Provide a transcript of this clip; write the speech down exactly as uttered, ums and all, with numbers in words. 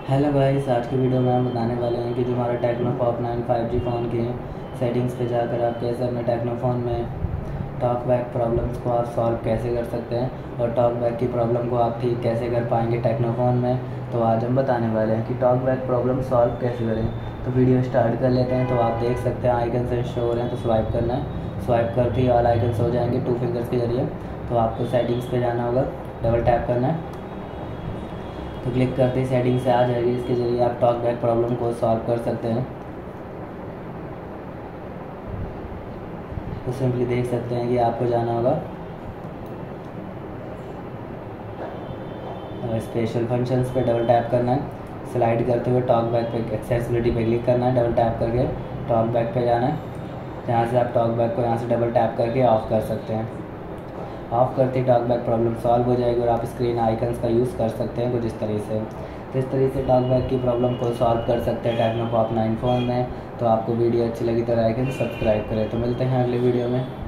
Hello guys, आज की video में हम बताने वाले हैं कि जो हमारा Tecno Pop nine five G phone की सेटिंग्स पे जाकर आप कैसे अपने टेक्नो फ़ोन में टॉक बैक प्रॉब्लम्स को आप सॉल्व कैसे कर सकते हैं और टॉक बैक की प्रॉब्लम को आप ठीक कैसे कर पाएंगे टेक्नो फ़ोन में। तो आज हम बताने वाले हैं कि टॉक बैक प्रॉब्लम सॉल्व कैसे करें। तो वीडियो स्टार्ट कर लेते हैं। तो आप देख सकते हैं आइकन से शो हो रहे हैं, तो स्वाइप करना है। स्वाइप करते ही ऑल आइकन्स हो जाएंगे टू फिंगर्स के जरिए। तो आपको सेटिंग्स पे जाना होगा, डबल टैप करना है। तो क्लिक करते ही सेटिंग से आ जाएगी। इसके ज़रिए आप टॉक बैक प्रॉब्लम को सॉल्व कर सकते हैं। तो सिंपली देख सकते हैं कि आपको जाना होगा स्पेशल फंक्शंस पे, डबल टैप करना है। स्लाइड करते हुए टॉक बैक पे, एक्सेसिबिलिटी पे क्लिक करना है। डबल टैप करके टॉक बैक पे जाना है, जहाँ से आप टॉक बैक को यहाँ से डबल टैप करके ऑफ कर सकते हैं। ऑफ करते ही टॉक बैक प्रॉब्लम सॉल्व हो जाएगी और आप स्क्रीन आइकन्स का यूज़ कर सकते हैं कुछ इस तरीके से। तो इस तरीके से टॉक बैक की प्रॉब्लम को सॉल्व कर सकते हैं टेक्नो पॉप नाइन फ़ोन में। तो आपको वीडियो अच्छी लगी तो लाइक एंड सब्सक्राइब करें। तो मिलते हैं अगले वीडियो में।